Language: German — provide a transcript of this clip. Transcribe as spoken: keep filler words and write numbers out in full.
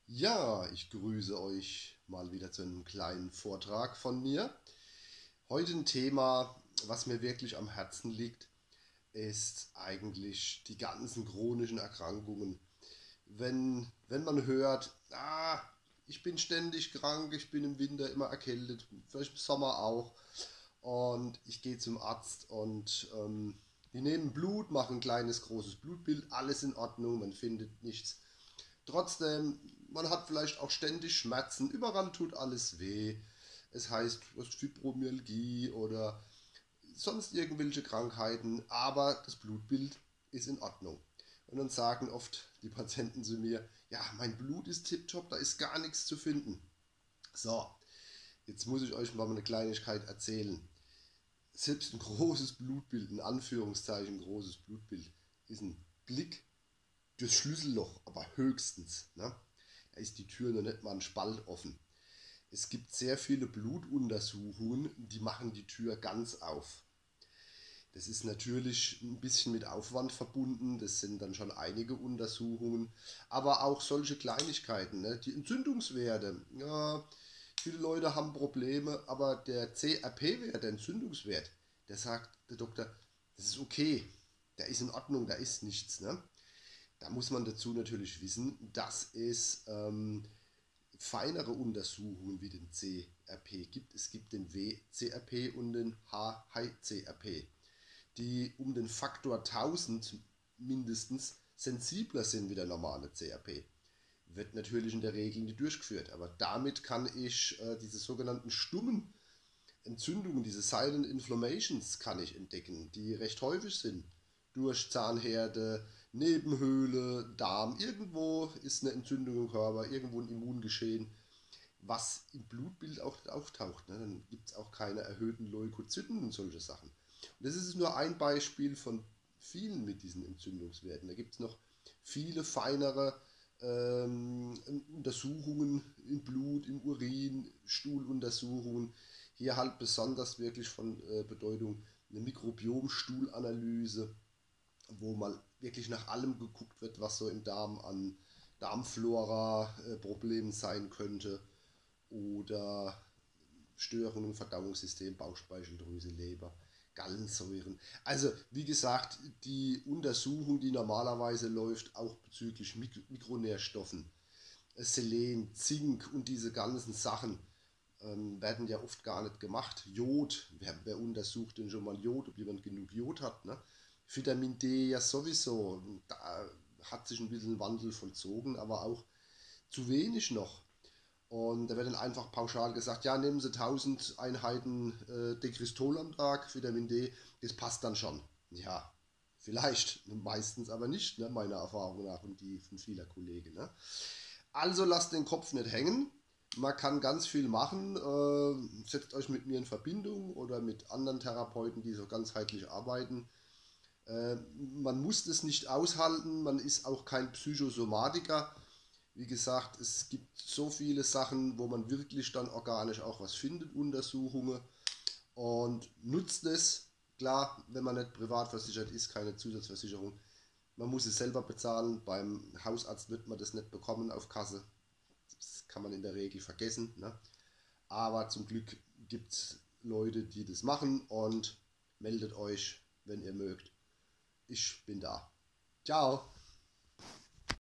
Ja, ich grüße euch mal wieder zu einem kleinen Vortrag von mir. Heute ein Thema, was mir wirklich am Herzen liegt, ist eigentlich die ganzen chronischen Erkrankungen. Wenn, wenn man hört, ah, ich bin ständig krank, ich bin im Winter immer erkältet, vielleicht im Sommer auch, und ich gehe zum Arzt und ähm, die nehmen Blut, machen ein kleines, großes Blutbild, alles in Ordnung, man findet nichts. Trotzdem, man hat vielleicht auch ständig Schmerzen, überall tut alles weh. Es heißt, du hast Fibromyalgie oder sonst irgendwelche Krankheiten, aber das Blutbild ist in Ordnung. Und dann sagen oft die Patienten zu mir, ja, mein Blut ist tipptopp, da ist gar nichts zu finden. So, jetzt muss ich euch mal eine Kleinigkeit erzählen. Selbst ein großes Blutbild, in Anführungszeichen ein großes Blutbild, ist ein Blick durchs Schlüsselloch, aber höchstens. Ne? Da ist die Tür noch nicht mal ein Spalt offen. Es gibt sehr viele Blutuntersuchungen, die machen die Tür ganz auf. Das ist natürlich ein bisschen mit Aufwand verbunden, das sind dann schon einige Untersuchungen, aber auch solche Kleinigkeiten, ne? Die Entzündungswerte. Ja, viele Leute haben Probleme, aber der C R P-Wert, der Entzündungswert, der sagt der Doktor, das ist okay, der ist in Ordnung, da ist nichts. Ne? Da muss man dazu natürlich wissen, dass es ähm, feinere Untersuchungen wie den C R P gibt. Es gibt den W C R P und den H C R P, die um den Faktor tausend mindestens sensibler sind wie der normale C R P. Wird natürlich in der Regel nicht durchgeführt, aber damit kann ich äh, diese sogenannten stummen Entzündungen, diese Silent Inflammations kann ich entdecken, die recht häufig sind. Durch Zahnherde, Nebenhöhle, Darm, irgendwo ist eine Entzündung im Körper, irgendwo ein Immungeschehen, was im Blutbild auch auftaucht. Ne? Dann gibt es auch keine erhöhten Leukozyten und solche Sachen. Und das ist nur ein Beispiel von vielen mit diesen Entzündungswerten. Da gibt es noch viele feinere ähm, Untersuchungen im Blut, im Urin, Stuhluntersuchungen. Hier halt besonders wirklich von äh, Bedeutung eine Mikrobiom-Stuhlanalyse, wo mal wirklich nach allem geguckt wird, was so im Darm an Darmflora äh, Problemen sein könnte oder Störungen im Verdauungssystem, Bauchspeicheldrüse, Leber, Gallensäuren. Also wie gesagt, die Untersuchung, die normalerweise läuft, auch bezüglich Mik Mikronährstoffen, Selen, Zink und diese ganzen Sachen, ähm, werden ja oft gar nicht gemacht. Jod, wer, wer untersucht denn schon mal Jod, ob jemand genug Jod hat? Ne? Vitamin D ja sowieso, da hat sich ein bisschen Wandel vollzogen, aber auch zu wenig noch. Und da wird dann einfach pauschal gesagt, ja, nehmen Sie tausend Einheiten äh, Dekristol am Tag, Vitamin D, das passt dann schon. Ja, vielleicht, meistens aber nicht, ne, meiner Erfahrung nach und die von vieler Kollegen. Ne? Also lasst den Kopf nicht hängen. Man kann ganz viel machen. Äh, setzt euch mit mir in Verbindung oder mit anderen Therapeuten, die so ganzheitlich arbeiten. Äh, man muss das nicht aushalten. Man ist auch kein Psychosomatiker. Wie gesagt, es gibt so viele Sachen, wo man wirklich dann organisch auch was findet, Untersuchungen, und nutzt es. Klar, wenn man nicht privat versichert ist, keine Zusatzversicherung. Man muss es selber bezahlen. Beim Hausarzt wird man das nicht bekommen auf Kasse. Das kann man in der Regel vergessen. Ne? Aber zum Glück gibt es Leute, die das machen, und meldet euch, wenn ihr mögt. Ich bin da. Ciao.